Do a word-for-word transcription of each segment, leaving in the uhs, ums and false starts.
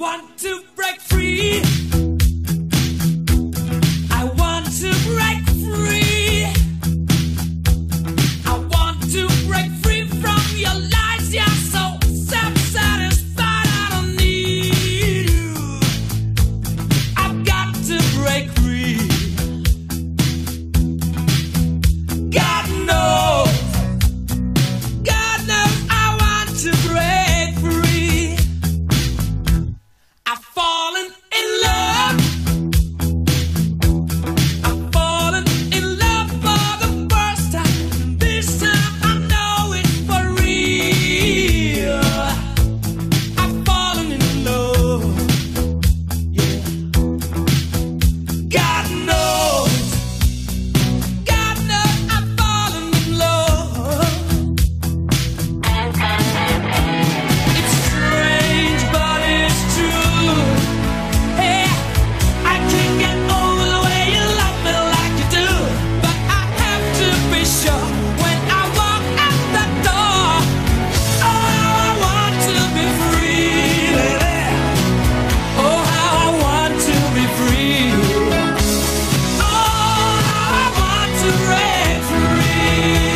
want to break free. I want to break free. I want to break free from your lies. You're so self-satisfied. I don't need you. I've got to break free. God knows. God knows I want to break free. I've fallen in love. I've fallen in love for the first time. This time I know it's for real. I've fallen in love. Yeah. God knows. God knows I've fallen in love. It's strange, but it's true. Hey, I can't get over the way you love me like you do. But I have to be sure when I walk out the door. Oh, how I want to be free, baby. Oh, how I want to be free. Oh, how I want to break free.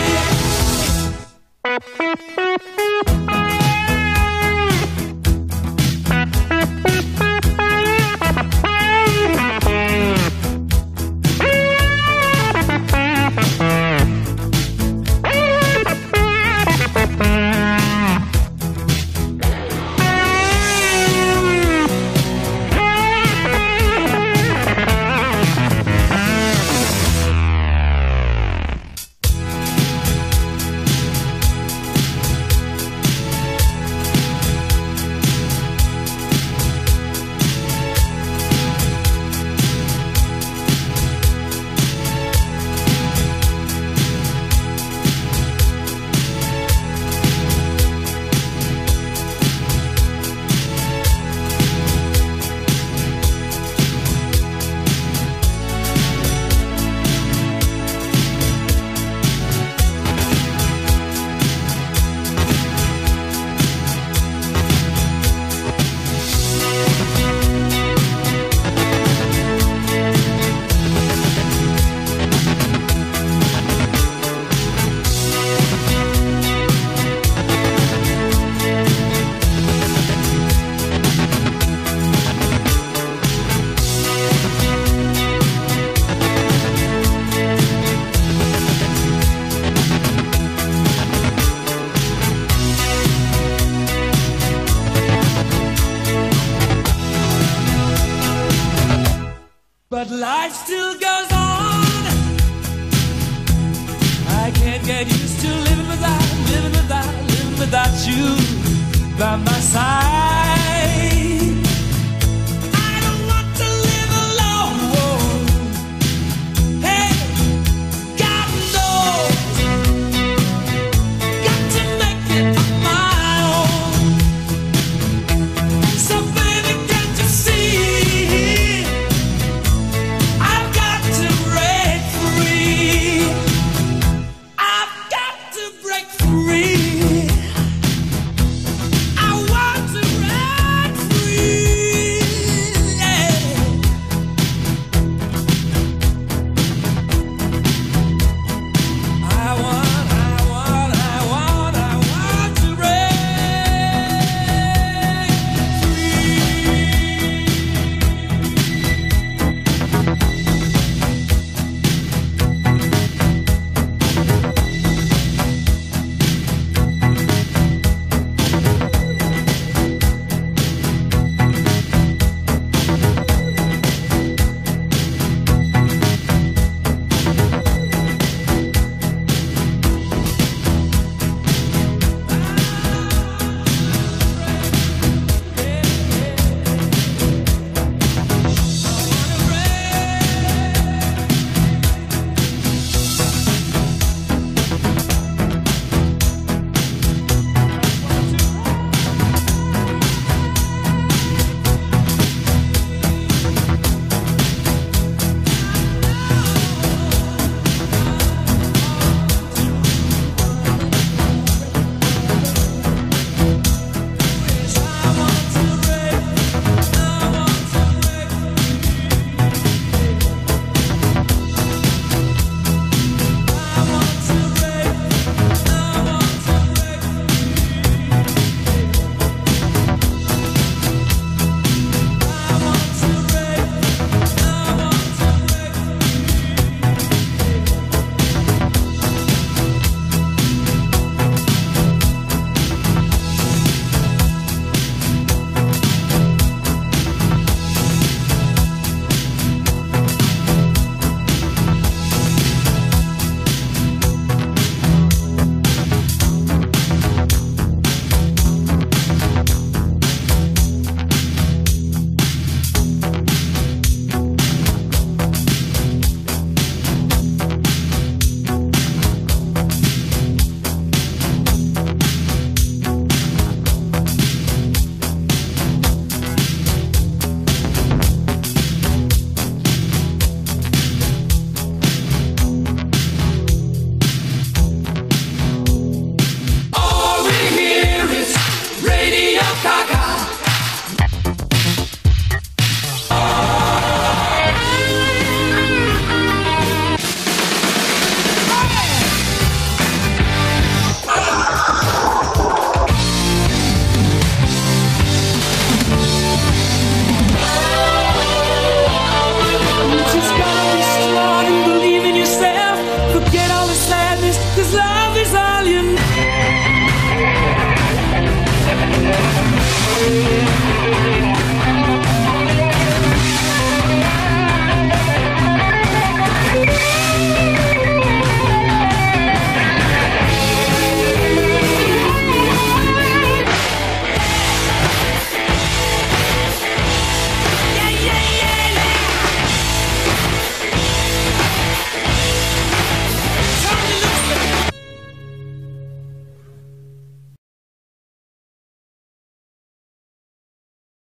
But life still goes on. I can't get used to living without, living without, living without you by my side.